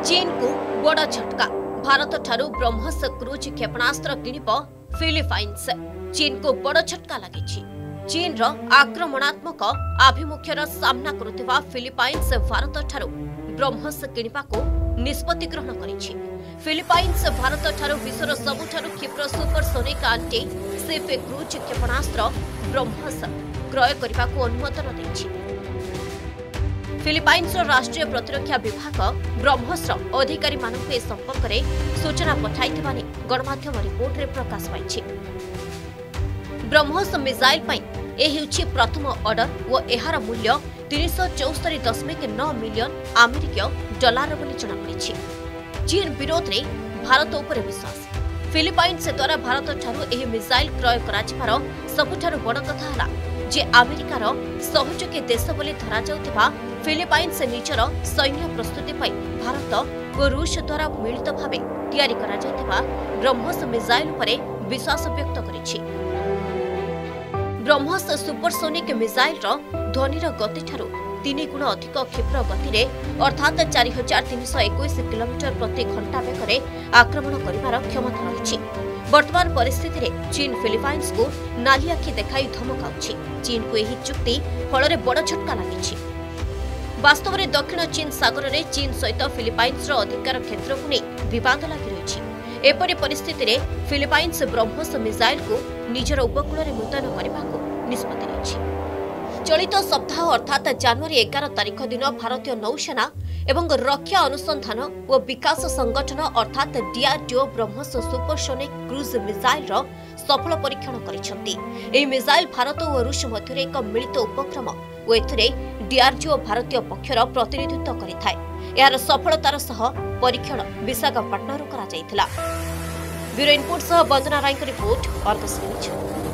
चीन को बड़ झटका भारत ठारू ब्रह्मोस क्रूज क्षेपणास्त्र किणिब फिलिपाइन्स। चीन को बड़ झटका लगी। चीन रो आक्रमणात्मक आभिमुख्यर सामना करुवा फिलिपाइन्स भारत ठारू ब्रह्मोस किणिबा को निष्पत्ति ग्रहण करिछि। फिलिपाइन्स भारत ठारू विश्वर सबुठारू क्षिप्र सुपरसोनिक आंटी शिप क्रूज क्षेपणास्त्र ब्रह्मोस क्रय करने को अनुमोदन देछि। फिलिपाइन्स राष्ट्रीय प्रतिरक्षा विभाग ब्रह्मोस अधिकारी मानक ए संपर्क में सूचना पठाइथिबा नै गणमाध्यम रिपोर्ट रे प्रकाश पाइछि। ब्रह्मोस मिसाइल पई ए हेउछि प्रथम ऑर्डर और एहार मूल्य 374.9 मिलियन अमेरिकीय डॉलर बोली जणापड़िछि। चीन विरोध रे भारत उपर विश्वास। फिलिपाइन्स द्वारा भारत ठारू एही मिसाइल क्रय कराजिबार सबुठारू बड़ कथा हला जे अमेरिकार सहयोगी देश बोली धरा जाउथिबा फिलिपाइन्स निजर सैन्य प्रस्तुति पई भारत और रूस द्वारा मिलित भावे तैयारी करा जायतिबा ब्रह्मोस मिसाइल उपरे विश्वास व्यक्त करिछि। ब्रह्मोस सुपरसोनिक मिसाइल रो ध्वनिर गति ठारू 3 गुण अधिक क्षिप्र गति रे अर्थात 4321 किलोमीटर प्रति घंटा बेगरे आक्रमण करिवार क्षमता रहिछि। वर्तमान परिस्थिति रे चीन फिलिपाइन्स को नाली आखि देखाई धमकाउछि। चीन को एही चुक्ति फल बड़ झटका लागिछि। वास्तव में दक्षिण चीन सागर रे चीन सहित फिलिपाइन्स अधिकार क्षेत्र को नहीं बद लगी रही। एपरी परिस्थिति रे फिलिपाइन्स ब्रह्मोस मिसाइल को निजर उपकूल में मुतयन करने को निष्पत्ति नेछि। चलित सप्ताह अर्थात जनवरी 11 तारिख दिन भारतीय नौसेना एवं रक्षा अनुसंधान और विकास संगठन अर्थात DRDO BrahMos supersonic cruise missile रो सफल परीक्षण करिसेंती। एही मिसाइल भारत और रूस मध्य एक मिलित उपक्रम और एथिरे डीआरडीओ भारतीय पक्षर प्रतिनिधित्व करिथाय। यार सफलतार सह परीक्षण विशाखापट्टनम करा जायतिला। ब्यूरो इनपुट सह Vandana Rai report Argus news.